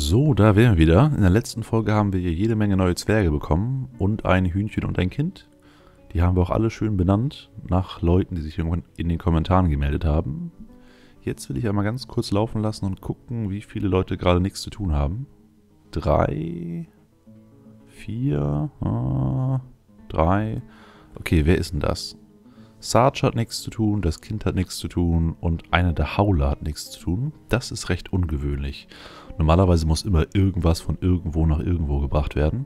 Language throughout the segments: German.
So, da wären wir wieder. In der letzten Folge haben wir hier jede Menge neue Zwerge bekommen und ein Hühnchen und ein Kind. Die haben wir auch alle schön benannt, nach Leuten, die sich irgendwann in den Kommentaren gemeldet haben. Jetzt will ich einmal ganz kurz laufen lassen und gucken, wie viele Leute gerade nichts zu tun haben. 3, 4, 3. Okay, wer ist denn das? Sarge hat nichts zu tun, das Kind hat nichts zu tun und einer der Hauler hat nichts zu tun. Das ist recht ungewöhnlich. Normalerweise muss immer irgendwas von irgendwo nach irgendwo gebracht werden.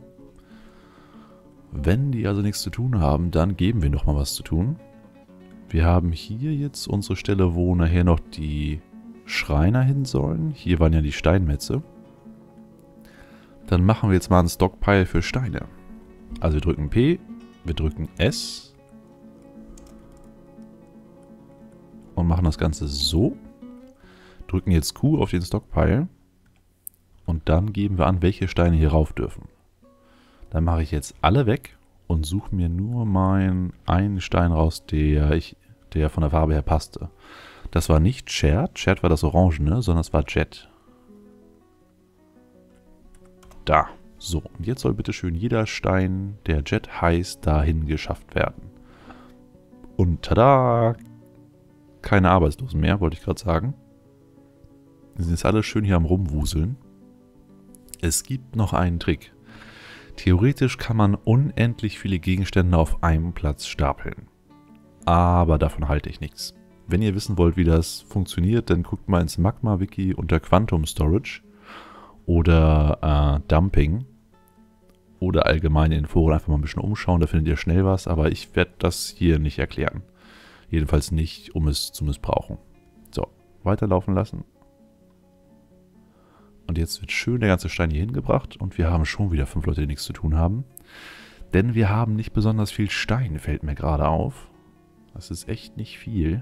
Wenn die also nichts zu tun haben, dann geben wir noch mal was zu tun. Wir haben hier jetzt unsere Stelle, wo nachher noch die Schreiner hin sollen. Hier waren ja die Steinmetze. Dann machen wir jetzt mal einen Stockpile für Steine. Also wir drücken P, wir drücken S und machen das Ganze so. Drücken jetzt Q auf den Stockpile und dann geben wir an, welche Steine hier rauf dürfen. Dann mache ich jetzt alle weg und suche mir nur meinen einen Stein raus, der von der Farbe her passte. Das war nicht Shared, Shared war das Orangene, sondern es war Jet. Da. So, und jetzt soll bitte schön jeder Stein, der Jet heißt, dahin geschafft werden. Und tada! Keine Arbeitslosen mehr, wollte ich gerade sagen. Die sind jetzt alle schön hier am Rumwuseln. Es gibt noch einen Trick. Theoretisch kann man unendlich viele Gegenstände auf einem Platz stapeln. Aber davon halte ich nichts. Wenn ihr wissen wollt, wie das funktioniert, dann guckt mal ins Magma-Wiki unter Quantum Storage oder Dumping oder allgemein in den Foren einfach mal ein bisschen umschauen, da findet ihr schnell was, aber ich werde das hier nicht erklären. Jedenfalls nicht, um es zu missbrauchen. So, weiterlaufen lassen. Und jetzt wird schön der ganze Stein hier hingebracht und wir haben schon wieder 5 Leute, die nichts zu tun haben. Denn wir haben nicht besonders viel Stein, fällt mir gerade auf. Das ist echt nicht viel.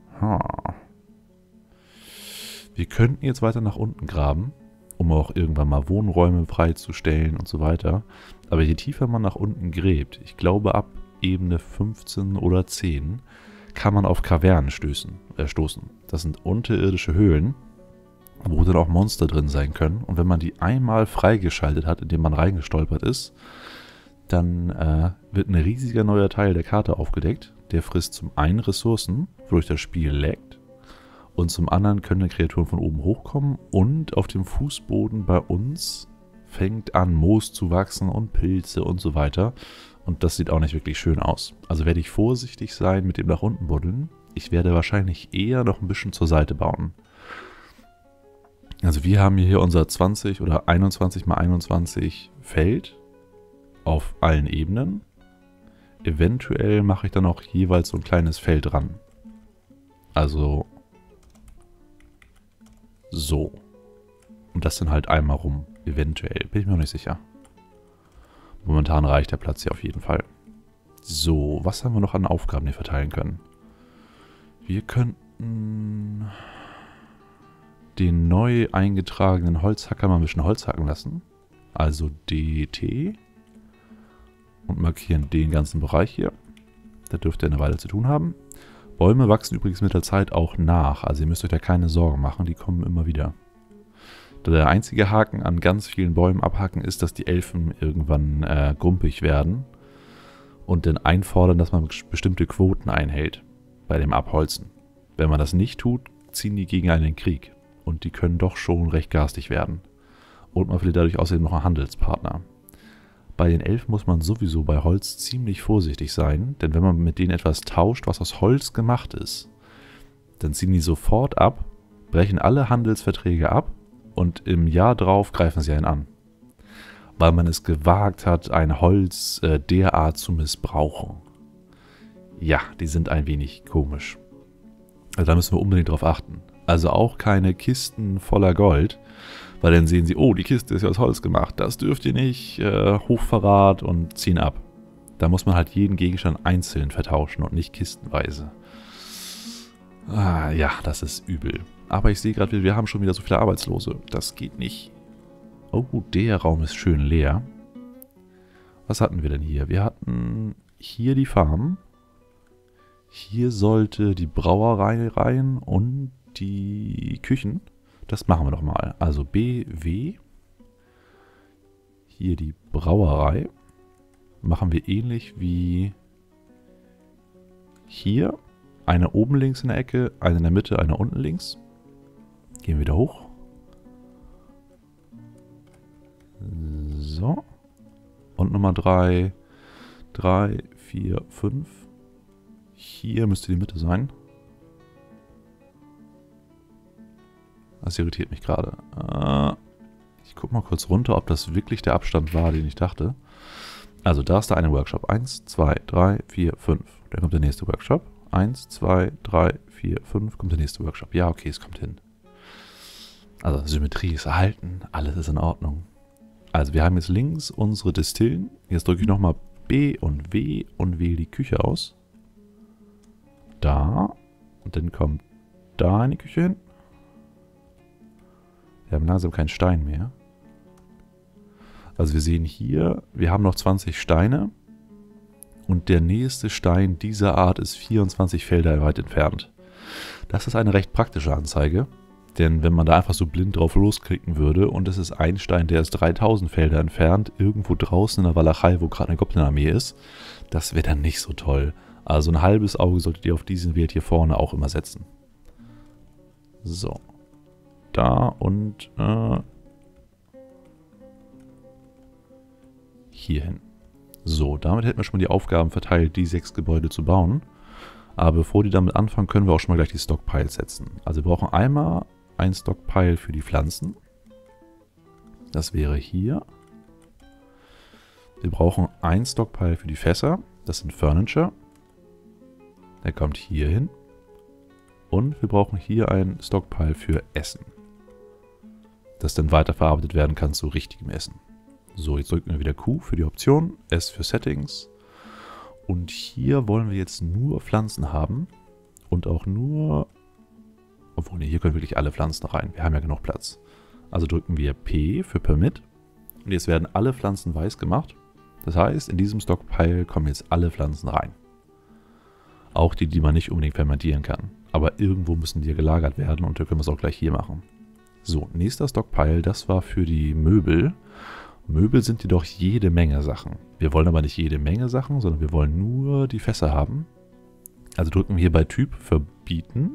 Wir könnten jetzt weiter nach unten graben, um auch irgendwann mal Wohnräume freizustellen und so weiter. Aber je tiefer man nach unten gräbt, ich glaube ab Ebene 15 oder 10, kann man auf Kavernen stoßen. Das sind unterirdische Höhlen, wo dann auch Monster drin sein können. Und wenn man die einmal freigeschaltet hat, indem man reingestolpert ist, dann wird ein riesiger neuer Teil der Karte aufgedeckt. Der frisst zum einen Ressourcen, wodurch das Spiel laggt. Und zum anderen können Kreaturen von oben hochkommen. Und auf dem Fußboden bei uns fängt an, Moos zu wachsen und Pilze und so weiter. Und das sieht auch nicht wirklich schön aus. Also werde ich vorsichtig sein mit dem nach unten buddeln. Ich werde wahrscheinlich eher noch ein bisschen zur Seite bauen. Also wir haben hier unser 20 oder 21 x 21 Feld auf allen Ebenen. Eventuell mache ich dann auch jeweils so ein kleines Feld ran. Also so. Und das dann halt einmal rum. Eventuell. Bin ich mir noch nicht sicher. Momentan reicht der Platz hier auf jeden Fall. So, was haben wir noch an Aufgaben, die wir verteilen können? Wir könnten den neu eingetragenen Holzhacker mal ein bisschen Holz hacken lassen. Also DT. Und markieren den ganzen Bereich hier. Da dürfte er eine Weile zu tun haben. Bäume wachsen übrigens mit der Zeit auch nach. Also ihr müsst euch da keine Sorgen machen, die kommen immer wieder. Der einzige Haken an ganz vielen Bäumen abhacken ist, dass die Elfen irgendwann grumpig werden. Und dann einfordern, dass man bestimmte Quoten einhält bei dem Abholzen. Wenn man das nicht tut, ziehen die gegen einen in den Krieg. Und die können doch schon recht garstig werden. Und man verliert dadurch außerdem noch einen Handelspartner. Bei den Elfen muss man sowieso bei Holz ziemlich vorsichtig sein, denn wenn man mit denen etwas tauscht, was aus Holz gemacht ist, dann ziehen die sofort ab, brechen alle Handelsverträge ab und im Jahr drauf greifen sie einen an. Weil man es gewagt hat, ein Holz derart zu missbrauchen. Ja, die sind ein wenig komisch. Also da müssen wir unbedingt drauf achten. Also auch keine Kisten voller Gold, weil dann sehen sie, oh, die Kiste ist ja aus Holz gemacht, das dürft ihr nicht, Hochverrat und ziehen ab. Da muss man halt jeden Gegenstand einzeln vertauschen und nicht kistenweise. Ja, das ist übel. Aber ich sehe gerade, wir haben schon wieder so viele Arbeitslose. Das geht nicht. Oh, der Raum ist schön leer. Was hatten wir denn hier? Wir hatten hier die Farm. Hier sollte die Brauerei rein und die Küchen. Das machen wir doch mal. Also BW hier die Brauerei. Machen wir ähnlich wie hier. Eine oben links in der Ecke, eine in der Mitte, eine unten links. Gehen wir wieder hoch. So. Und Nummer 3. 3, 4, 5. Hier müsste die Mitte sein. Das irritiert mich gerade. Ich gucke mal kurz runter, ob das wirklich der Abstand war, den ich dachte. Also da ist der eine Workshop. 1, 2, 3, 4, 5. Dann kommt der nächste Workshop. 1, 2, 3, 4, 5. Kommt der nächste Workshop. Ja, okay, es kommt hin. Also Symmetrie ist erhalten. Alles ist in Ordnung. Also wir haben jetzt links unsere Distillen. Jetzt drücke ich nochmal B und W und wähle die Küche aus. Da. Und dann kommt da eine Küche hin. Wir haben langsam keinen Stein mehr. Also wir sehen hier, wir haben noch 20 Steine. Und der nächste Stein dieser Art ist 24 Felder weit entfernt. Das ist eine recht praktische Anzeige. Denn wenn man da einfach so blind drauf losklicken würde und es ist ein Stein, der ist 3000 Felder entfernt, irgendwo draußen in der Walachei, wo gerade eine Goblin-Armee ist, das wäre dann nicht so toll. Also ein halbes Auge solltet ihr auf diesen Wert hier vorne auch immer setzen. So. Da und hier hin. So, damit hätten wir schon mal die Aufgaben verteilt, die 6 Gebäude zu bauen. Aber bevor die damit anfangen, können wir auch schon mal gleich die Stockpiles setzen. Also wir brauchen einmal ein Stockpile für die Pflanzen. Das wäre hier. Wir brauchen ein Stockpile für die Fässer. Das sind Furniture. Der kommt hier hin. Und wir brauchen hier ein Stockpile für Essen. Das dann weiterverarbeitet werden kann zu richtigem Essen. So, jetzt drücken wir wieder Q für die Option, S für Settings. Und hier wollen wir jetzt nur Pflanzen haben. Und auch nur... Obwohl, nee, hier können wirklich alle Pflanzen rein. Wir haben ja genug Platz. Also drücken wir P für Permit. Und jetzt werden alle Pflanzen weiß gemacht. Das heißt, in diesem Stockpile kommen jetzt alle Pflanzen rein. Auch die, die man nicht unbedingt fermentieren kann. Aber irgendwo müssen die gelagert werden und wir können es auch gleich hier machen. So, nächster Stockpile, das war für die Möbel. Möbel sind jedoch jede Menge Sachen. Wir wollen aber nicht jede Menge Sachen, sondern wir wollen nur die Fässer haben. Also drücken wir hier bei Typ verbieten.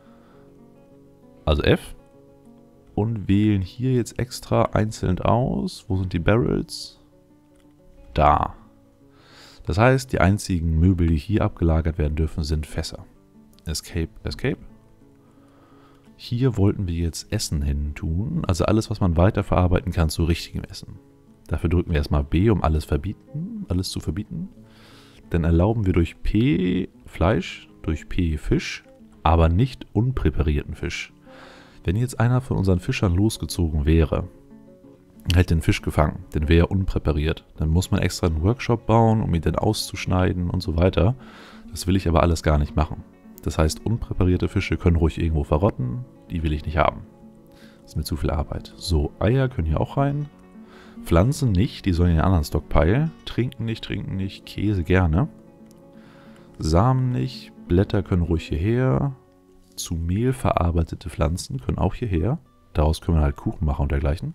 Also F. Und wählen hier jetzt extra einzeln aus. Wo sind die Barrels? Da. Das heißt, die einzigen Möbel, die hier abgelagert werden dürfen, sind Fässer. Escape, Escape. Hier wollten wir jetzt Essen hin tun. Also alles, was man weiterverarbeiten kann zu richtigem Essen. Dafür drücken wir erstmal B, um alles zu verbieten. Dann erlauben wir durch P Fleisch, durch P Fisch, aber nicht unpräparierten Fisch. Wenn jetzt einer von unseren Fischern losgezogen wäre, hätte den Fisch gefangen, dann wäre er unpräpariert. Dann muss man extra einen Workshop bauen, um ihn dann auszuschneiden und so weiter. Das will ich aber alles gar nicht machen. Das heißt, unpräparierte Fische können ruhig irgendwo verrotten, die will ich nicht haben. Das ist mir zu viel Arbeit. So, Eier können hier auch rein. Pflanzen nicht, die sollen in den anderen Stockpile. Trinken nicht, Käse gerne. Samen nicht, Blätter können ruhig hierher. Zu Mehl verarbeitete Pflanzen können auch hierher. Daraus können wir halt Kuchen machen und dergleichen.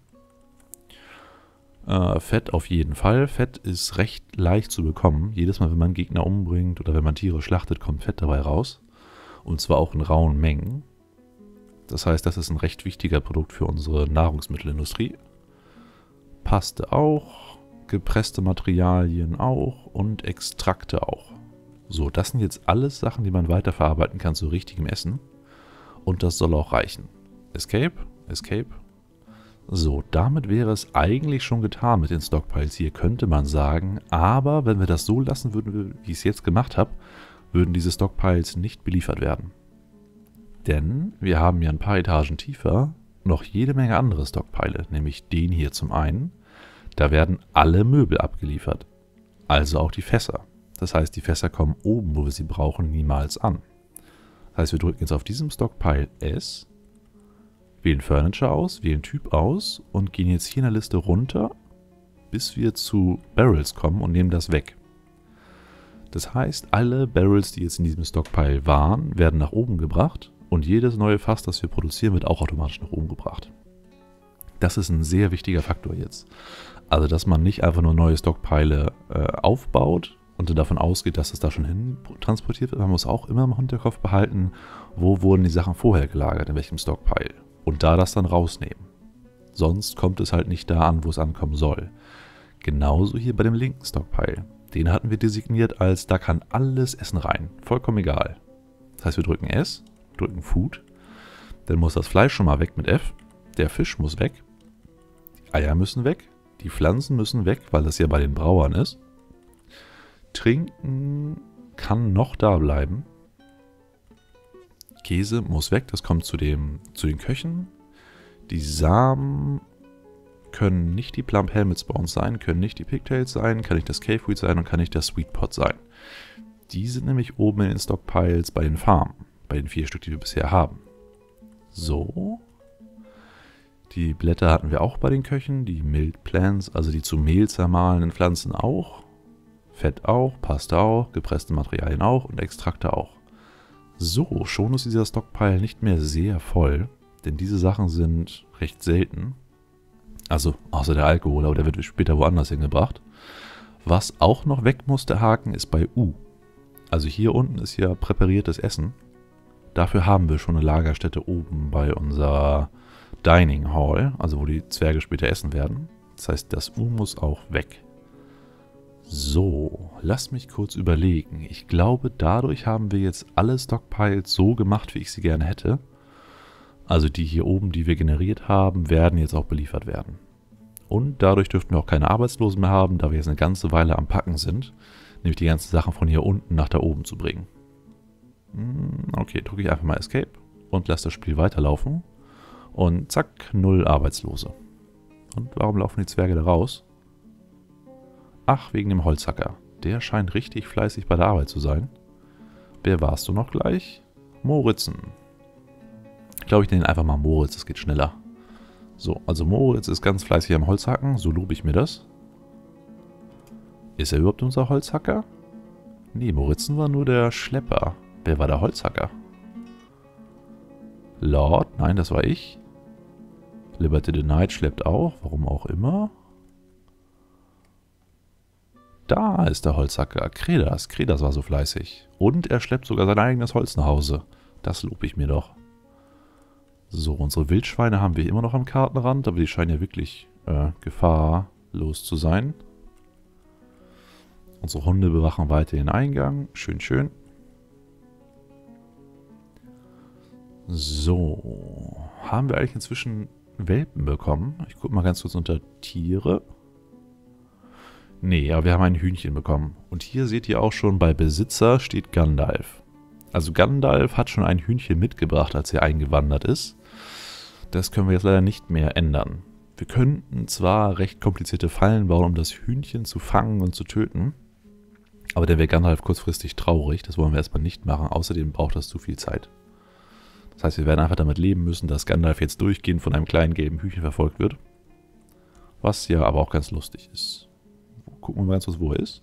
Fett auf jeden Fall. Fett ist recht leicht zu bekommen. Jedes Mal, wenn man Gegner umbringt oder wenn man Tiere schlachtet, kommt Fett dabei raus. Und zwar auch in rauen Mengen. Das heißt, das ist ein recht wichtiger Produkt für unsere Nahrungsmittelindustrie. Paste auch, gepresste Materialien auch und Extrakte auch. So, das sind jetzt alles Sachen, die man weiterverarbeiten kann zu richtigem Essen. Und das soll auch reichen. Escape, Escape. So, damit wäre es eigentlich schon getan mit den Stockpiles hier, könnte man sagen. Aber wenn wir das so lassen würden, wie ich es jetzt gemacht habe, würden diese Stockpiles nicht beliefert werden. Denn wir haben ja ein paar Etagen tiefer noch jede Menge andere Stockpile, nämlich den hier zum einen. Da werden alle Möbel abgeliefert, also auch die Fässer. Das heißt, die Fässer kommen oben, wo wir sie brauchen, niemals an. Das heißt, wir drücken jetzt auf diesem Stockpile S, wählen Furniture aus, wählen Typ aus und gehen jetzt hier in der Liste runter, bis wir zu Barrels kommen und nehmen das weg. Das heißt, alle Barrels, die jetzt in diesem Stockpile waren, werden nach oben gebracht und jedes neue Fass, das wir produzieren, wird auch automatisch nach oben gebracht. Das ist ein sehr wichtiger Faktor jetzt. Also, dass man nicht einfach nur neue Stockpile aufbaut und dann davon ausgeht, dass es da schon hin transportiert wird. Man muss auch immer im Hinterkopf behalten, wo wurden die Sachen vorher gelagert, in welchem Stockpile. Und da das dann rausnehmen. Sonst kommt es halt nicht da an, wo es ankommen soll. Genauso hier bei dem linken Stockpile. Den hatten wir designiert als, da kann alles Essen rein. Vollkommen egal. Das heißt, wir drücken S, drücken Food. Dann muss das Fleisch schon mal weg mit F. Der Fisch muss weg. Die Eier müssen weg. Die Pflanzen müssen weg, weil das ja bei den Brauern ist. Trinken kann noch da bleiben. Käse muss weg, das kommt zu den Köchen. Die Samen können nicht die Plump Helmet Spawns sein, können nicht die Pigtails sein, kann nicht das Caveweed sein und kann nicht der Sweet Pot sein. Die sind nämlich oben in den Stockpiles bei den Farmen, bei den 4 Stück, die wir bisher haben. So. Die Blätter hatten wir auch bei den Köchen, die Milled Plants, also die zu Mehl zermahlenen Pflanzen auch. Fett auch, Pasta auch, gepresste Materialien auch und Extrakte auch. So, schon ist dieser Stockpile nicht mehr sehr voll, denn diese Sachen sind recht selten. Also, außer der Alkohol, aber der wird später woanders hingebracht. Was auch noch weg muss, der Haken, ist bei U. Also hier unten ist ja präpariertes Essen. Dafür haben wir schon eine Lagerstätte oben bei unserer Dining Hall, also wo die Zwerge später essen werden. Das heißt, das U muss auch weg. So, lasst mich kurz überlegen. Ich glaube, dadurch haben wir jetzt alle Stockpiles so gemacht, wie ich sie gerne hätte. Also die hier oben, die wir generiert haben, werden jetzt auch beliefert werden. Und dadurch dürften wir auch keine Arbeitslosen mehr haben, da wir jetzt eine ganze Weile am Packen sind. Nämlich die ganzen Sachen von hier unten nach da oben zu bringen. Okay, drücke ich einfach mal Escape und lasse das Spiel weiterlaufen. Und zack, 0 Arbeitslose. Und warum laufen die Zwerge da raus? Ach, wegen dem Holzhacker. Der scheint richtig fleißig bei der Arbeit zu sein. Wer warst du noch gleich? Moritzen. Ich glaube, ich nenne ihn einfach mal Moritz, das geht schneller. So, also Moritz ist ganz fleißig am Holzhacken, so lobe ich mir das. Ist er überhaupt unser Holzhacker? Nee, Moritzen war nur der Schlepper. Wer war der Holzhacker? Lord? Nein, das war ich. Liberty the Knight schleppt auch, warum auch immer. Da ist der Holzhacker. Kredas. Kredas war so fleißig. Und er schleppt sogar sein eigenes Holz nach Hause. Das lobe ich mir doch. So, unsere Wildschweine haben wir immer noch am Kartenrand, aber die scheinen ja wirklich gefahrlos zu sein. Unsere Hunde bewachen weiter den Eingang. Schön, schön. So. Haben wir eigentlich inzwischen Welpen bekommen? Ich gucke mal ganz kurz unter Tiere. Nee, aber wir haben ein Hühnchen bekommen. Und hier seht ihr auch schon, bei Besitzer steht Gandalf. Also Gandalf hat schon ein Hühnchen mitgebracht, als er eingewandert ist. Das können wir jetzt leider nicht mehr ändern. Wir könnten zwar recht komplizierte Fallen bauen, um das Hühnchen zu fangen und zu töten. Aber der wäre Gandalf kurzfristig traurig. Das wollen wir erstmal nicht machen. Außerdem braucht das zu viel Zeit. Das heißt, wir werden einfach damit leben müssen, dass Gandalf jetzt durchgehend von einem kleinen gelben Hühnchen verfolgt wird. Was ja aber auch ganz lustig ist. Gucken wir mal ganz kurz, wo er ist.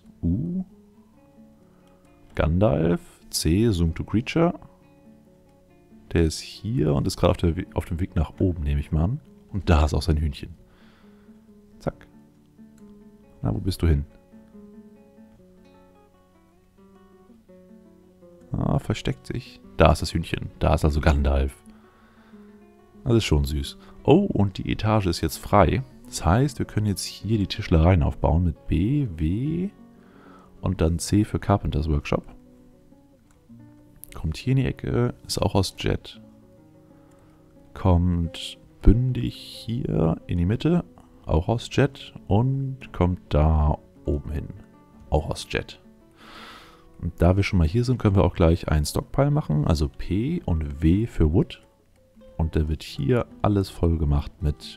Gandalf. C. Zoom to Creature. Der ist hier und ist gerade auf dem Weg nach oben, nehme ich mal an. Und da ist auch sein Hühnchen. Zack. Na, wo bist du hin? Ah, versteckt sich. Da ist das Hühnchen. Da ist also Gandalf. Das ist schon süß. Oh, und die Etage ist jetzt frei. Das heißt, wir können jetzt hier die Tischlereien aufbauen mit B, W und dann C für Carpenters Workshop. Kommt hier in die Ecke, ist auch aus Jet. Kommt bündig hier in die Mitte, auch aus Jet. Und kommt da oben hin, auch aus Jet. Und da wir schon mal hier sind, können wir auch gleich einen Stockpile machen. Also P und W für Wood. Und der wird hier alles voll gemacht mit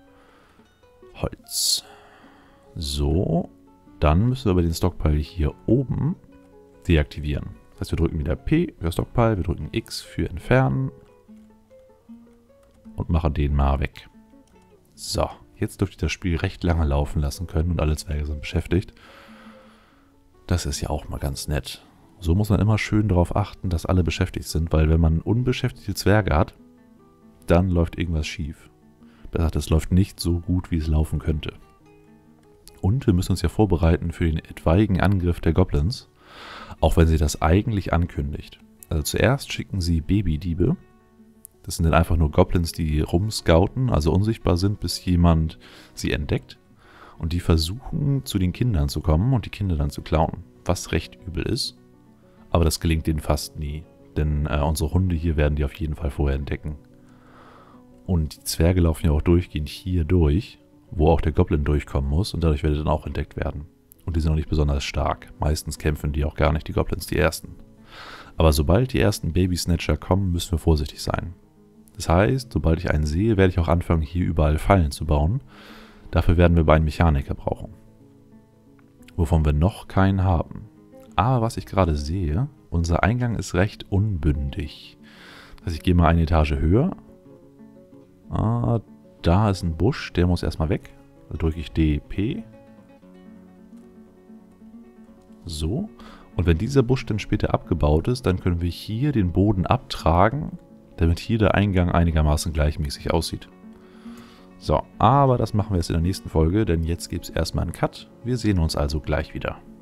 Holz. So, dann müssen wir aber den Stockpile hier oben deaktivieren. Das heißt, wir drücken wieder P für Stockpile, wir drücken X für Entfernen und machen den mal weg. So, jetzt dürfte ich das Spiel recht lange laufen lassen können und alle Zwerge sind beschäftigt. Das ist ja auch mal ganz nett. So muss man immer schön darauf achten, dass alle beschäftigt sind, weil wenn man unbeschäftigte Zwerge hat, dann läuft irgendwas schief. Das läuft nicht so gut, wie es laufen könnte. Und wir müssen uns ja vorbereiten für den etwaigen Angriff der Goblins, auch wenn sie das eigentlich ankündigt. Also zuerst schicken sie Babydiebe. Das sind dann einfach nur Goblins, die rumscouten, also unsichtbar sind, bis jemand sie entdeckt. Und die versuchen, zu den Kindern zu kommen und die Kinder dann zu klauen, was recht übel ist. Aber das gelingt denen fast nie, denn unsere Hunde hier werden die auf jeden Fall vorher entdecken. Und die Zwerge laufen ja auch durchgehend hier durch, wo auch der Goblin durchkommen muss und dadurch wird er dann auch entdeckt werden. Und die sind auch nicht besonders stark. Meistens kämpfen die auch gar nicht, die Goblins, die ersten. Aber sobald die ersten Babysnatcher kommen, müssen wir vorsichtig sein. Das heißt, sobald ich einen sehe, werde ich auch anfangen, hier überall Fallen zu bauen. Dafür werden wir aber einen Mechaniker brauchen. Wovon wir noch keinen haben. Aber was ich gerade sehe, unser Eingang ist recht unbündig. Also ich gehe mal eine Etage höher. Da ist ein Busch, der muss erstmal weg. Da drücke ich DP. So. Und wenn dieser Busch dann später abgebaut ist, dann können wir hier den Boden abtragen, damit hier der Eingang einigermaßen gleichmäßig aussieht. So, aber das machen wir jetzt in der nächsten Folge, denn jetzt gibt es erstmal einen Cut. Wir sehen uns also gleich wieder.